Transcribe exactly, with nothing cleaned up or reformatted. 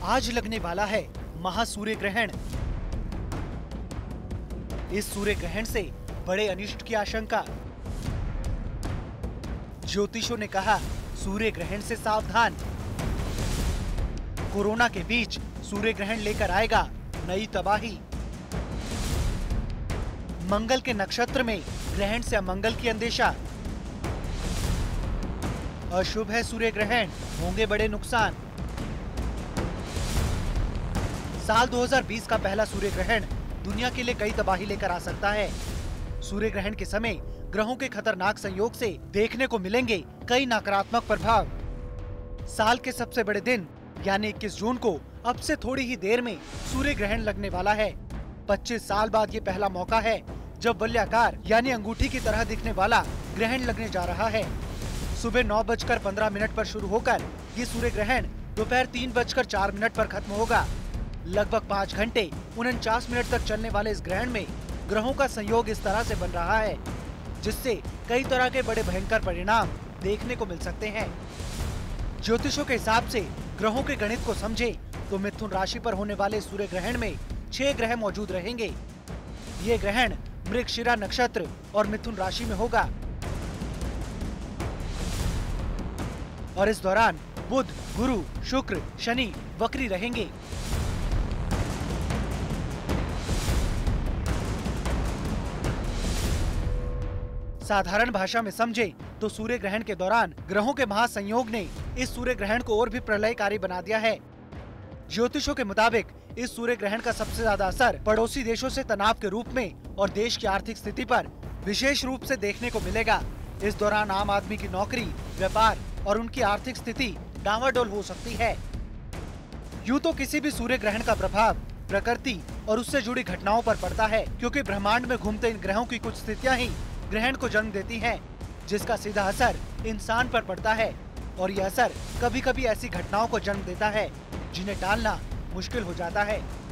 आज लगने वाला है महासूर्य ग्रहण। इस सूर्य ग्रहण से बड़े अनिष्ट की आशंका। ज्योतिषों ने कहा सूर्य ग्रहण से सावधान। कोरोना के बीच सूर्य ग्रहण लेकर आएगा नई तबाही। मंगल के नक्षत्र में ग्रहण से अमंगल की अंदेशा। अशुभ है सूर्य ग्रहण, होंगे बड़े नुकसान। साल दो हज़ार बीस का पहला सूर्य ग्रहण दुनिया के लिए कई तबाही लेकर आ सकता है। सूर्य ग्रहण के समय ग्रहों के खतरनाक संयोग से देखने को मिलेंगे कई नकारात्मक प्रभाव। साल के सबसे बड़े दिन यानी इक्कीस जून को अब से थोड़ी ही देर में सूर्य ग्रहण लगने वाला है। पच्चीस साल बाद ये पहला मौका है जब वलयाकार यानी अंगूठी की तरह दिखने वाला ग्रहण लगने जा रहा है। सुबह नौ बजकर पंद्रह मिनट पर शुरू होकर ये सूर्य ग्रहण दोपहर तीन बजकर चार मिनट पर खत्म होगा। लगभग पाँच घंटे उनचास मिनट तक चलने वाले इस ग्रहण में ग्रहों का संयोग इस तरह से बन रहा है जिससे कई तरह के बड़े भयंकर परिणाम देखने को मिल सकते हैं। ज्योतिषों के हिसाब से ग्रहों के गणित को समझे तो मिथुन राशि पर होने वाले सूर्य ग्रहण में छह ग्रह मौजूद रहेंगे। ये ग्रहण मृगशिरा नक्षत्र और मिथुन राशि में होगा और इस दौरान बुध, गुरु, शुक्र, शनि वक्री रहेंगे। साधारण भाषा में समझे तो सूर्य ग्रहण के दौरान ग्रहों के महासंयोग ने इस सूर्य ग्रहण को और भी प्रलयकारी बना दिया है। ज्योतिषों के मुताबिक इस सूर्य ग्रहण का सबसे ज्यादा असर पड़ोसी देशों से तनाव के रूप में और देश की आर्थिक स्थिति पर विशेष रूप से देखने को मिलेगा। इस दौरान आम आदमी की नौकरी, व्यापार और उनकी आर्थिक स्थिति डामाडोल हो सकती है। यूँ तो किसी भी सूर्य ग्रहण का प्रभाव प्रकृति और उससे जुड़ी घटनाओं पर पड़ता है, क्योंकि ब्रह्मांड में घूमते इन ग्रहों की कुछ स्थितियां ही ग्रहण को जन्म देती हैं, जिसका सीधा असर इंसान पर पड़ता है और यह असर कभी कभी ऐसी घटनाओं को जन्म देता है जिन्हें टालना मुश्किल हो जाता है।